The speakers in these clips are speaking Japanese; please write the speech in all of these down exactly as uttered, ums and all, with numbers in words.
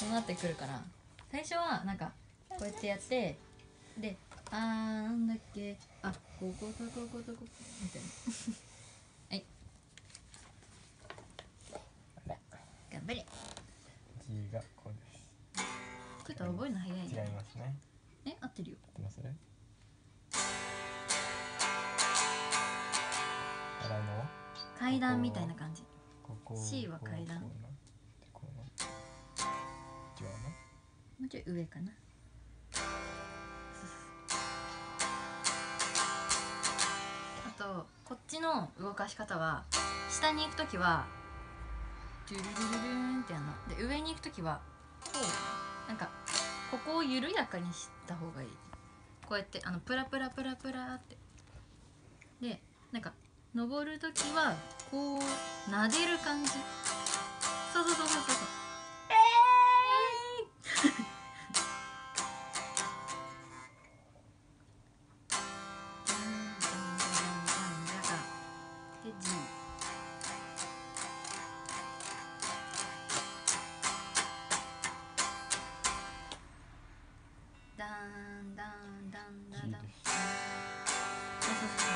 そうなってくるから、最初はなんかこうやってやってで、あーなんだっけ、あこことこことここみたいなはい頑張れ。 G がこうです。 ちょっと覚えるの早いね。 違いますね。 え、合ってるよ。 合ってますね。からの階段みたいな感じ。 ここ C は階段。 こうなってこうな違うな。 もうちょい上かな。あとこっちの動かし方は、下に行くときはドゥルルルルーンってやるので、上に行くときはこう、なんかここを緩やかにした方がいい。こうやってあのプラプラプラプラってで、なんか登るときはこう撫でる感じ。そうそうそうそうそう。えーで G。 ダンダンダンダンダン。そうそうそうそう。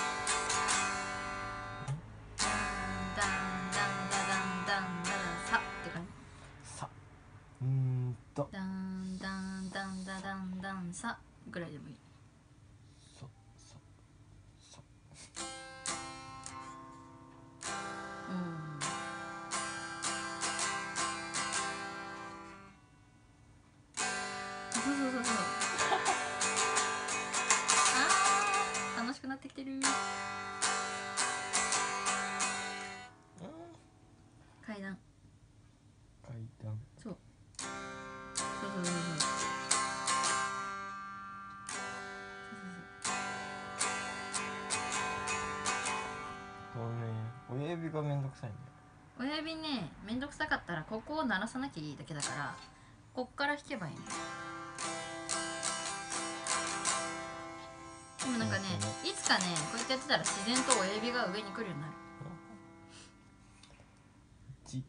ダンダンダダンダンダダンサって感じ。 さうーんとダンダンダンダダンダンサぐらいでもいい。 そそそうんそうそうそうそうあー楽しくなってきてる。階段。 階段。 そうそうそうそうそうこのね親指がめんどくさいんだよ。 親指ね、めんどくさかったらここを鳴らさなきゃいいだけだから、こっから弾けばいいの。でもなんかね、いつかねこうやってやってたら自然と親指が上に来るようになる。 じ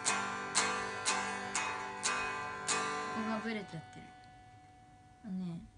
ここがブレちゃってる。あのね